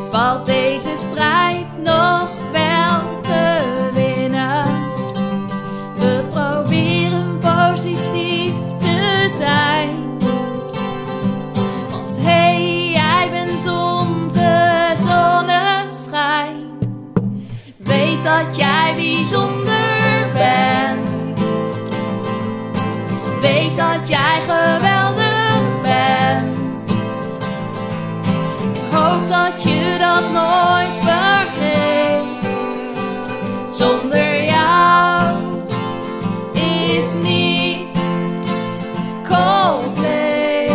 valt deze strijd nog wel te winnen. We proberen positief te zijn. Want hey, jij bent onze zonneschijn. Weet dat jij bijzonder bent. Weet dat jij geweldig bent. Ik hoop dat je dat nooit vergeet. Zonder jou is niet compleet.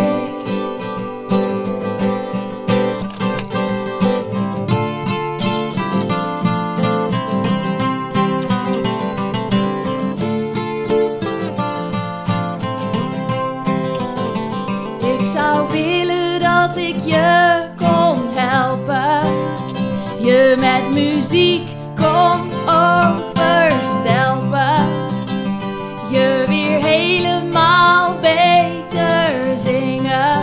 Ik zou willen dat ik je kon helpen, je met muziek kon overstelpen, je weer helemaal beter zingen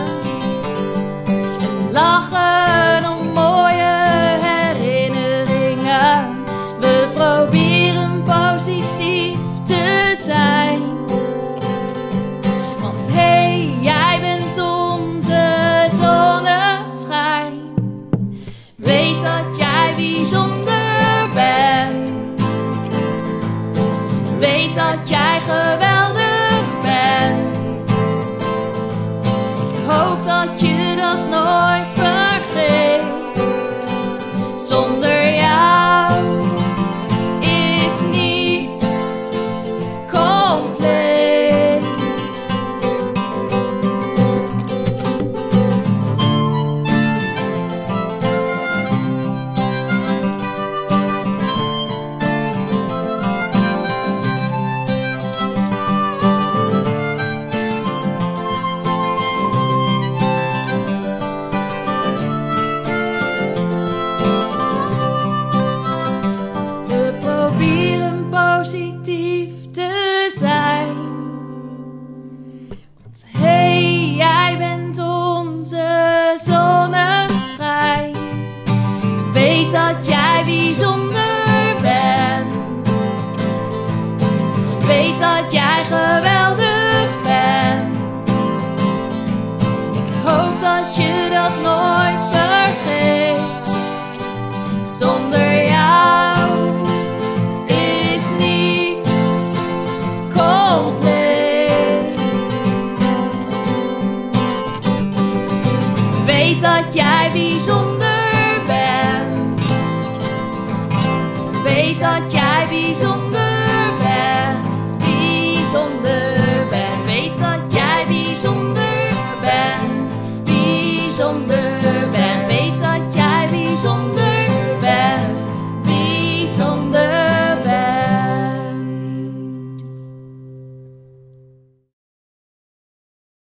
en lachen om mooie herinneringen. We proberen positief te zijn. Want hey, jij bent onze zonneschijn. Weet dat jij bijzonder bent. Weet dat jij geweldig bent. Ik hoop dat je dat nooit vergeet. Zonder jou is niet compleet. We proberen positief te zijn. Want hey, jij bent onze zonneschijn. Weet dat jij bijzonder bent. Weet dat jij geweldig bent. Ik hoop dat je dat nooit vergeet. Zonder jou is niet compleet. Weet dat jij bijzonder bent. Weet dat jij bijzonder